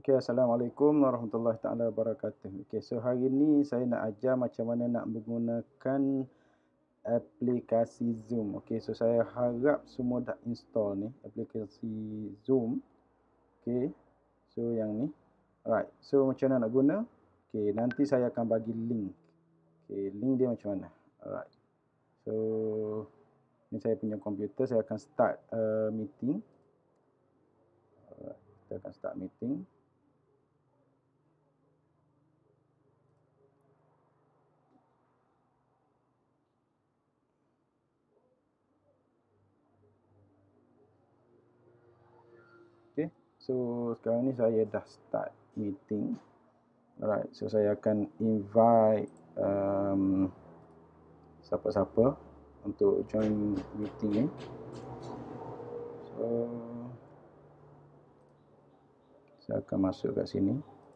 Okay, Assalamualaikum warahmatullahi taala wabarakatuh. Okay, so hari ni saya nak ajar macam mana nak menggunakan aplikasi Zoom. Okay, so saya harap semua dah install ni aplikasi Zoom. Okay, so yang ni. Alright, so macam mana nak guna? Okay, nanti saya akan bagi link. Okay, link dia macam mana? Alright, so ni saya punya komputer, saya akan start meeting. Alright, kita akan start meeting. Okay, so sekarang ni saya dah start meeting. Alright, so saya akan invite siapa-siapa untuk join meeting ni. So saya akan masuk kat sini.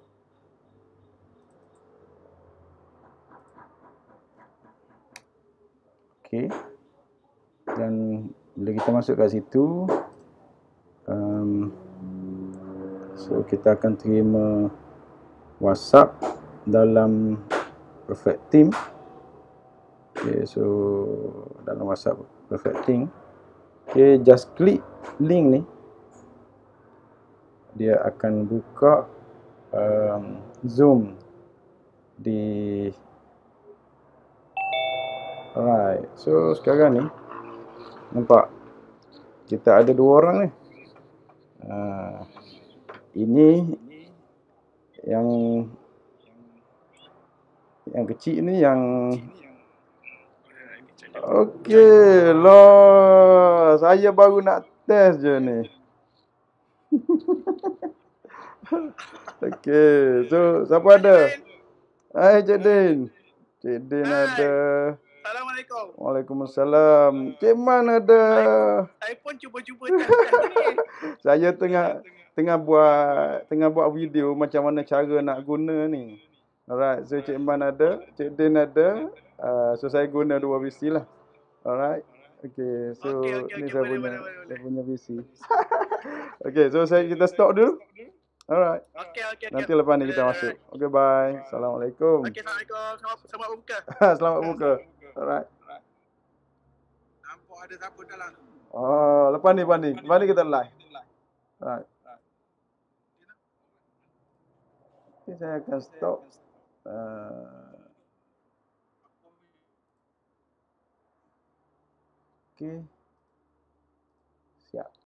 Okay, dan bila kita masuk kat situ, so kita akan terima WhatsApp dalam Perfect Team. Okay, so dalam WhatsApp Perfect Team, okay, just klik link ni, dia akan buka Zoom di. Alright, so sekarang ni nampak kita ada dua orang ni. Ini yang kecil ni yang okey lah, saya baru nak test je ni. Okey, so siapa ada? Hai Cik Din. Cik Din ada. Assalamualaikum. Waalaikumsalam. Cik Man ada. Saya pun cuba-cuba test ni. Saya tengah buat video macam mana cara nak guna ni. Alright, so Cik Man ada, Cik Din ada. So saya guna dua PC lah. Alright. Okay, so Okey, ni saya boleh. punya PC. Okay, so kita stop dulu. Alright. Okey. Nanti lepas ni kita masuk. Okay, bye. Assalamualaikum. Okey, Assalamualaikum. Selamat berbuka. Selamat buka. Alright. Nampak ada siapa dalam. Oh, lepas ni kita live. Alright. Okay, saya akan stop. Okay. Siap.